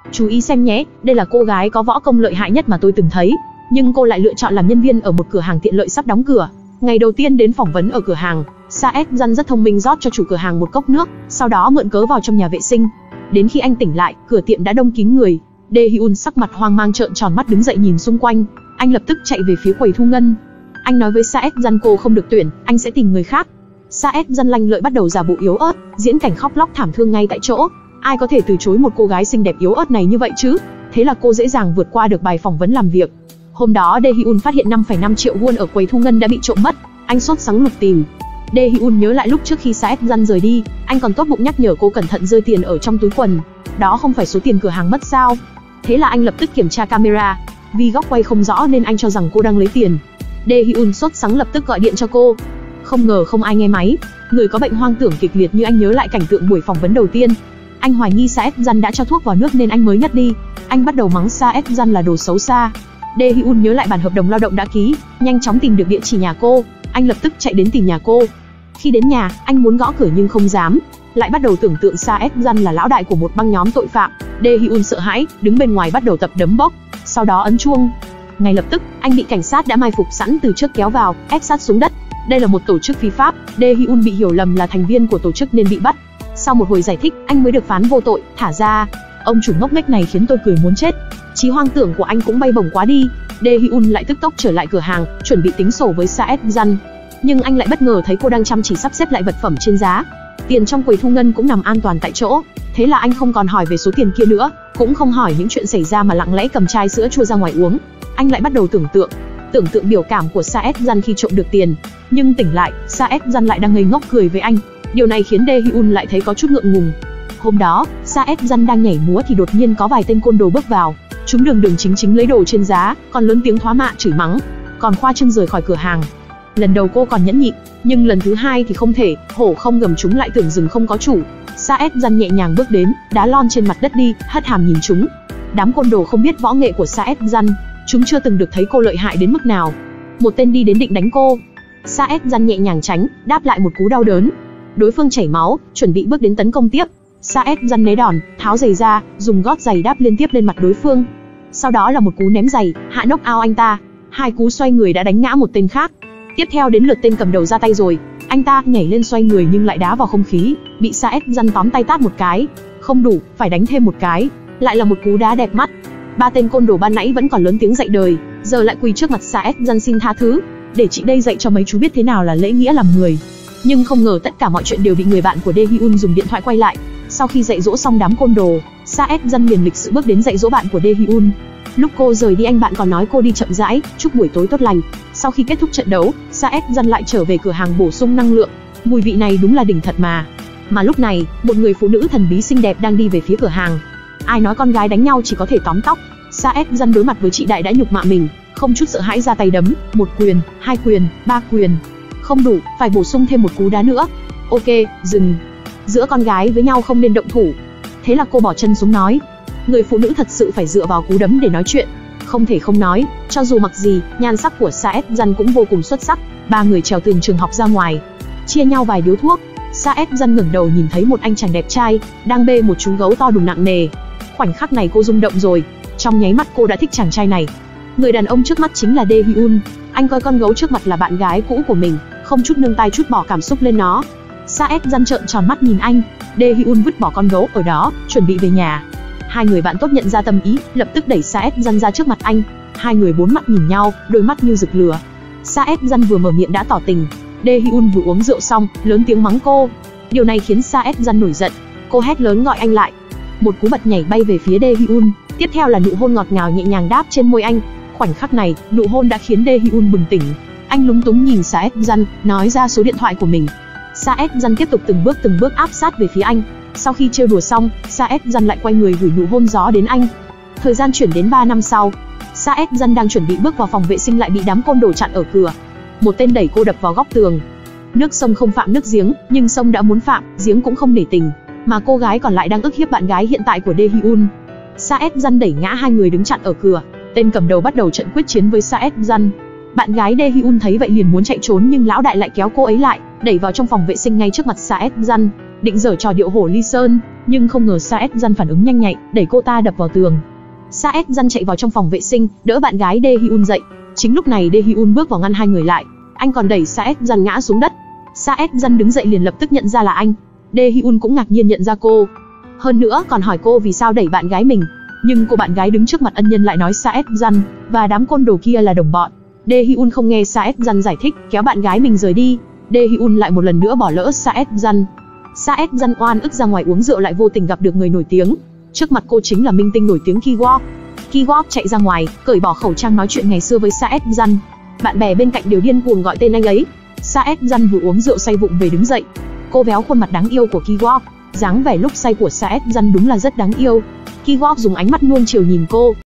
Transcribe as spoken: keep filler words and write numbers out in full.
Chú ý xem nhé, đây là cô gái có võ công lợi hại nhất mà tôi từng thấy. Nhưng cô lại lựa chọn làm nhân viên ở một cửa hàng tiện lợi sắp đóng cửa. Ngày đầu tiên đến phỏng vấn ở cửa hàng, Saet Jan rất thông minh rót cho chủ cửa hàng một cốc nước, sau đó mượn cớ vào trong nhà vệ sinh. Đến khi anh tỉnh lại, cửa tiệm đã đông kín người. Dae Hyun sắc mặt hoang mang trợn tròn mắt đứng dậy nhìn xung quanh. Anh lập tức chạy về phía quầy thu ngân. Anh nói với Saet Jan cô không được tuyển, anh sẽ tìm người khác. Saet Jan lanh lợi bắt đầu giả bộ yếu ớt, diễn cảnh khóc lóc thảm thương ngay tại chỗ. Ai có thể từ chối một cô gái xinh đẹp yếu ớt này như vậy chứ? Thế là cô dễ dàng vượt qua được bài phỏng vấn làm việc. Hôm đó Dae Hyun phát hiện năm phẩy năm triệu won ở quầy thu ngân đã bị trộm mất. Anh sốt sắng lục tìm. Dae Hyun nhớ lại lúc trước khi Saet Jan rời đi, anh còn tốt bụng nhắc nhở cô cẩn thận rơi tiền ở trong túi quần. Đó không phải số tiền cửa hàng mất sao? Thế là anh lập tức kiểm tra camera. Vì góc quay không rõ nên anh cho rằng cô đang lấy tiền. Dae Hyun sốt sắng lập tức gọi điện cho cô. Không ngờ không ai nghe máy. Người có bệnh hoang tưởng kịch liệt như anh nhớ lại cảnh tượng buổi phỏng vấn đầu tiên. Anh hoài nghi Saet Jan đã cho thuốc vào nước nên anh mới ngất đi. Anh bắt đầu mắng Saet Jan là đồ xấu xa. Dae Hyun nhớ lại bản hợp đồng lao động đã ký, nhanh chóng tìm được địa chỉ nhà cô. Anh lập tức chạy đến tìm nhà cô. Khi đến nhà, anh muốn gõ cửa nhưng không dám. Lại bắt đầu tưởng tượng Saet Jan là lão đại của một băng nhóm tội phạm. Dae Hyun sợ hãi, đứng bên ngoài bắt đầu tập đấm bốc. Sau đó ấn chuông. Ngay lập tức, anh bị cảnh sát đã mai phục sẵn từ trước kéo vào, ép sát xuống đất. Đây là một tổ chức phi pháp. Dae Hyun bị hiểu lầm là thành viên của tổ chức nên bị bắt. Sau một hồi giải thích, anh mới được phán vô tội, thả ra. Ông chủ ngốc nghếch này khiến tôi cười muốn chết. Trí hoang tưởng của anh cũng bay bổng quá đi. Dae Hyun lại tức tốc trở lại cửa hàng, chuẩn bị tính sổ với Saet Jan. Nhưng anh lại bất ngờ thấy cô đang chăm chỉ sắp xếp lại vật phẩm trên giá. Tiền trong quầy thu ngân cũng nằm an toàn tại chỗ. Thế là anh không còn hỏi về số tiền kia nữa, cũng không hỏi những chuyện xảy ra mà lặng lẽ cầm chai sữa chua ra ngoài uống. Anh lại bắt đầu tưởng tượng, tưởng tượng biểu cảm của Saet Jan khi trộm được tiền. Nhưng tỉnh lại, Saet Jan lại đang ngây ngốc cười với anh. Điều này khiến Dae Hyun lại thấy có chút ngượng ngùng. Hôm đó, Saet Jan đang nhảy múa thì đột nhiên có vài tên côn đồ bước vào. Chúng đường đường chính chính lấy đồ trên giá, còn lớn tiếng thoá mạ chửi mắng, còn khoa trương rời khỏi cửa hàng. Lần đầu cô còn nhẫn nhịn, nhưng lần thứ hai thì không thể, hổ không gầm chúng lại tưởng rừng không có chủ. Saet Jan nhẹ nhàng bước đến, đá lon trên mặt đất đi, hất hàm nhìn chúng. Đám côn đồ không biết võ nghệ của Saet Jan, chúng chưa từng được thấy cô lợi hại đến mức nào. Một tên đi đến định đánh cô. Saet Jan nhẹ nhàng tránh, đáp lại một cú đau đớn. Đối phương chảy máu, chuẩn bị bước đến tấn công tiếp. Saet Jan né đòn, tháo giày ra, dùng gót giày đáp liên tiếp lên mặt đối phương. Sau đó là một cú ném giày, hạ knock out anh ta. Hai cú xoay người đã đánh ngã một tên khác. Tiếp theo đến lượt tên cầm đầu ra tay rồi. Anh ta nhảy lên xoay người nhưng lại đá vào không khí, bị Saet Jan tóm tay tát một cái. Không đủ, phải đánh thêm một cái. Lại là một cú đá đẹp mắt. Ba tên côn đồ ban nãy vẫn còn lớn tiếng dạy đời, giờ lại quỳ trước mặt Saet Jan xin tha thứ. Để chị đây dạy cho mấy chú biết thế nào là lễ nghĩa làm người. Nhưng không ngờ tất cả mọi chuyện đều bị người bạn của Dae Hyun dùng điện thoại quay lại. Sau khi dạy dỗ xong đám côn đồ, Saet Jan liền lịch sự bước đến dạy dỗ bạn của Dae Hyun. Lúc cô rời đi anh bạn còn nói cô đi chậm rãi, chúc buổi tối tốt lành. Sau khi kết thúc trận đấu, Saet Jan lại trở về cửa hàng bổ sung năng lượng. Mùi vị này đúng là đỉnh thật mà. Mà lúc này, một người phụ nữ thần bí xinh đẹp đang đi về phía cửa hàng. Ai nói con gái đánh nhau chỉ có thể tóm tóc. Saet Jan đối mặt với chị đại đã nhục mạ mình, không chút sợ hãi ra tay đấm, một quyền, hai quyền, ba quyền. Không đủ, phải bổ sung thêm một cú đá nữa. Ok, dừng. Giữa con gái với nhau không nên động thủ. Thế là cô bỏ chân xuống nói. Người phụ nữ thật sự phải dựa vào cú đấm để nói chuyện. Không thể không nói, cho dù mặc gì, nhan sắc của Saet Jan cũng vô cùng xuất sắc. Ba người trèo tường trường học ra ngoài, chia nhau vài điếu thuốc. Saet Jan ngẩng đầu nhìn thấy một anh chàng đẹp trai đang bê một chú gấu to đùng nặng nề. Khoảnh khắc này cô rung động rồi. Trong nháy mắt cô đã thích chàng trai này. Người đàn ông trước mắt chính là Dae Hyun. Anh coi con gấu trước mặt là bạn gái cũ của mình, không chút nương tay chút bỏ cảm xúc lên nó. Saet Jan trợn tròn mắt nhìn anh. Dae Hyun vứt bỏ con gấu ở đó, chuẩn bị về nhà. Hai người bạn tốt nhận ra tâm ý, lập tức đẩy Saet Jan ra trước mặt anh. Hai người bốn mắt nhìn nhau, đôi mắt như rực lửa. Saet Jan vừa mở miệng đã tỏ tình. Dae Hyun vừa uống rượu xong, lớn tiếng mắng cô. Điều này khiến Saet Jan nổi giận. Cô hét lớn gọi anh lại. Một cú bật nhảy bay về phía Dae Hyun, tiếp theo là nụ hôn ngọt ngào nhẹ nhàng đáp trên môi anh. Khoảnh khắc này, nụ hôn đã khiến Dae Hyun bừng tỉnh. Anh lúng túng nhìn Saet Jan, nói ra số điện thoại của mình. Saet Jan tiếp tục từng bước từng bước áp sát về phía anh. Sau khi trêu đùa xong, Saet Jan lại quay người gửi nụ hôn gió đến anh. Thời gian chuyển đến ba năm sau, Saet Jan đang chuẩn bị bước vào phòng vệ sinh lại bị đám côn đồ chặn ở cửa. Một tên đẩy cô đập vào góc tường. Nước sông không phạm nước giếng, nhưng sông đã muốn phạm, giếng cũng không nể tình. Mà cô gái còn lại đang ức hiếp bạn gái hiện tại của Dae Hyun. Saet Jan đẩy ngã hai người đứng chặn ở cửa. Tên cầm đầu bắt đầu trận quyết chiến với Saet Jan. Bạn gái Dae Hyun thấy vậy liền muốn chạy trốn nhưng lão đại lại kéo cô ấy lại, đẩy vào trong phòng vệ sinh ngay trước mặt Saet Jan. định giở trò điệu hổ ly sơn, nhưng không ngờ Saet Jan phản ứng nhanh nhạy, đẩy cô ta đập vào tường. Saet Jan chạy vào trong phòng vệ sinh, đỡ bạn gái Dae Hyun dậy. Chính lúc này Dae Hyun bước vào ngăn hai người lại, anh còn đẩy Saet Jan ngã xuống đất. Saet Jan đứng dậy liền lập tức nhận ra là anh. Dae Hyun cũng ngạc nhiên nhận ra cô, hơn nữa còn hỏi cô vì sao đẩy bạn gái mình. Nhưng cô bạn gái đứng trước mặt ân nhân lại nói Saet Jan và đám côn đồ kia là đồng bọn. Dae Hyun không nghe Saet Jan giải thích, kéo bạn gái mình rời đi. Dae Hyun lại một lần nữa bỏ lỡ Saet Jan. Saet Jan oan ức ra ngoài uống rượu lại vô tình gặp được người nổi tiếng. Trước mặt cô chính là minh tinh nổi tiếng Ki-wook. Ki-wook chạy ra ngoài, cởi bỏ khẩu trang nói chuyện ngày xưa với Saet Jan. Bạn bè bên cạnh đều điên cuồng gọi tên anh ấy. Saet Jan vừa uống rượu say vụng về đứng dậy. Cô véo khuôn mặt đáng yêu của Ki-wook. Dáng vẻ lúc say của Saet Jan đúng là rất đáng yêu. Ki-wook dùng ánh mắt nuông chiều nhìn cô.